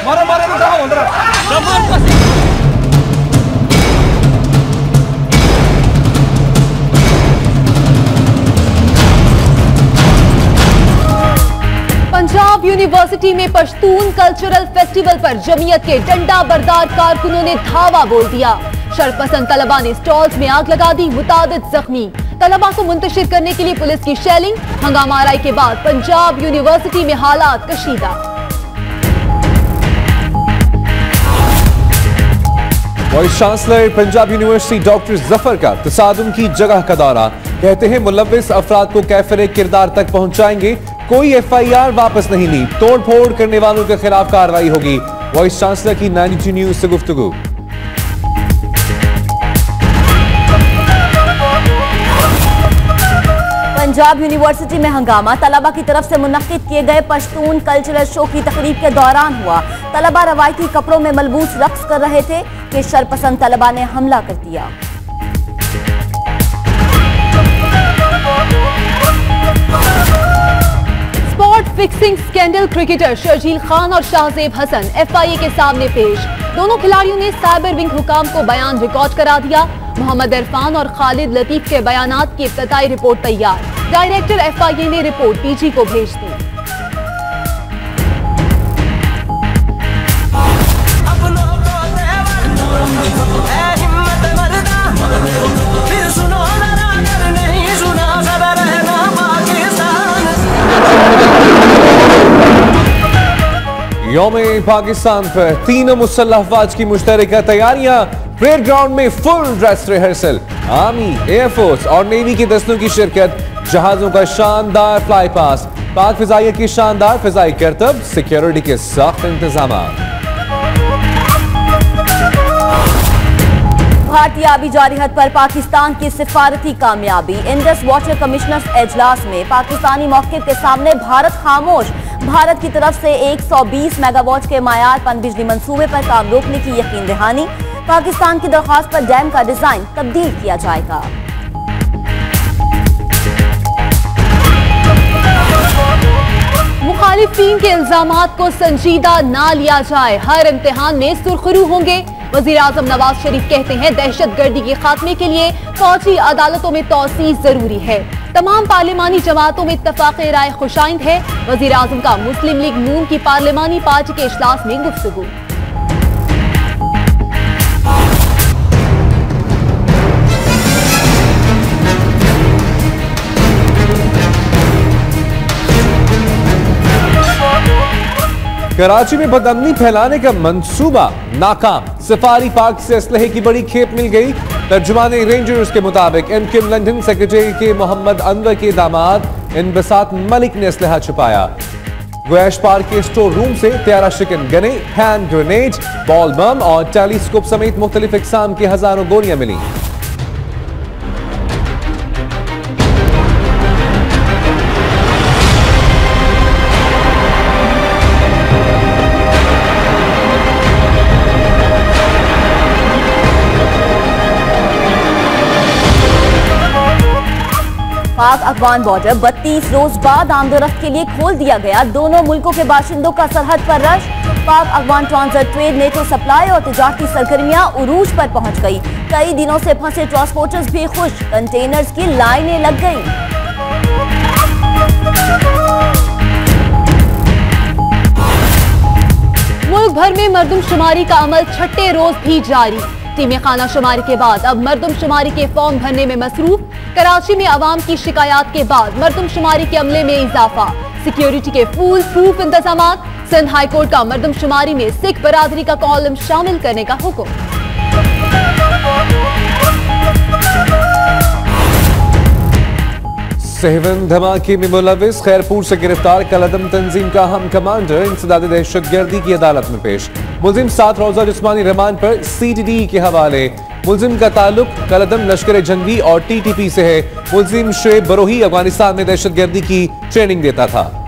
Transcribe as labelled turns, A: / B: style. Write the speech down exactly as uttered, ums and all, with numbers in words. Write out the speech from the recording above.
A: Punjab university में Pashtun cultural festival पर जमीयत के डंडा बरदार कारकुनों ने धावा बोल दिया। शरपसंद तलबा ने स्टॉल्स में आग लगा दी, मुतादिद जख्मी। तलबा को मुंतशिर करने के लिए पुलिस की शेलिंग। हंगामा आराई के बाद पंजाब यूनिवर्सिटी में हालात कशीदा।
B: Vice chancellor Punjab university doctor Zafar का तसादुम की जगह का दौरा। कहते हैं मुलव्विस अफराद को कैफरे किरदार तक पहुंचाएंगे। कोई एफ आई आर वापस नहीं ली। तोड़ फोड़ करने वालों के खिलाफ कार्रवाई होगी। वाइस चांसलर की नाइनटी न्यूज से गुफ्तगू।
C: पंजाब यूनिवर्सिटी में हंगामा तलबा की तरफ से मुनक्किद किए गए पश्तून कल्चरल शो की तकरीब के दौरान हुआ। तलबा रवायती कपड़ों में मलबूस रक्स कर रहे थे कि शरपसंद तलबा ने हमला कर दिया।
A: Spot fixing scandal cricketer Sharjeel Khan और Shahzeb Hasan F I A के सामने पेश। दोनों खिलाड़ियों ने साइबर विंग हुकाम को बयान रिकॉर्ड करा दिया। मोहम्मद इरफान और खालिद लतीफ के बयानात की इब्तदाई रिपोर्ट तैयार। डायरेक्टर एफ आई ए ने रिपोर्ट डी जी को भेज दी।
B: यौम पाकिस्तान पर तीनों मुसल्लह अफवाज की मुश्तरका तैयारियां। परेड ग्राउंड में full dress rehearsal. Army, air force और नेवी के दस्तों की शिरकत। जहाजों का शानदार फ्लाई पास। पाक फिजाइया की शानदार फिजाई करतब। सिक्योरिटी के सख्त इंतजाम।
C: भारतीय आबी जारिहत पर पाकिस्तान की सिफारती कामयाबी। इंडस वाटर कमिश्नर्स एजलास में पाकिस्तानी मौक़िफ़ के सामने भारत खामोश। भारत की तरफ से एक सौ बीस मेगावाट के मायार पन बिजली मंसूबे पर काम रोकने की यकीन दहानी। पाकिस्तान की दरख्वास्त पर डैम का डिजाइन तब्दील किया जाएगा।
A: मुखालिफिन के इल्जामात को संजीदा ना लिया जाए। हर इम्तिहान में सुरखरू होंगे। वज़ीर आज़म नवाज शरीफ कहते हैं दहशत गर्दी के खात्मे के लिए फौजी अदालतों में तौसीह जरूरी है। तमाम पार्लिमानी जमातों में इत्तफाक़ राय खुशाइंद है। वज़ीर आज़म का मुस्लिम लीग नून की पार्लिमानी पार्टी के इजलास में गुफ्तगू।
B: कराची में बदअमनी फैलाने का मंसूबा नाकाम। सफारी पार्क से असलहे की बड़ी खेप मिल गई। तर्जुमान रेंजर्स के मुताबिक M Q M London secretary के मोहम्मद अनवर के दामाद इनबसात मलिक ने असलहा छुपाया। गुएश पार्क के स्टोर रूम से त्यारा शिकन गने, हैंड ग्रेनेड, बॉल बम और टेलीस्कोप समेत मुख्तलिफ इकसाम की हजारों गोलियां मिली।
C: पाक अफगान बॉर्डर बत्तीस रोज बाद आमदोरफ्त के लिए खोल दिया गया। दोनों मुल्कों के बाशिंदों का सरहद पर रश। Pak Afghan transit trade, NATO supply और तिजारती सरगर्मियां उरूज पर पहुंच गई। कई दिनों से फंसे ट्रांसपोर्टर्स भी खुश। कंटेनर्स की लाइनें लग गई।
A: मुल्क भर में मर्दमशुमारी का अमल छठे रोज भी जारी। टीमें खाना शुमारी के बाद अब मर्दमशुमारी के फॉर्म भरने में मसरूफ। कराची में अवाम की शिकायत के बाद मर्दमशुमारी के अमले में इजाफा। सिक्योरिटी के फुल प्रूफ इंतजाम। सिंध हाईकोर्ट का मर्दमशुमारी में सिख बरादरी का कॉलम शामिल करने का हुक्म।
B: सहवन धमाके में मुलविस खैरपुर से गिरफ्तार कलअदम तंजीम का हम कमांडर इंसदाद दहशतगर्दी की अदालत में पेश। मुलजिम सात रोजा जिस्मानी रिमांड पर सी डी डी के हवाले। मुलजिम का ताल्लुक कलअदम लश्कर जंगी और टी टी पी से है। मुलजिम शुएब बरोही अफगानिस्तान में दहशतगर्दी की ट्रेनिंग देता था।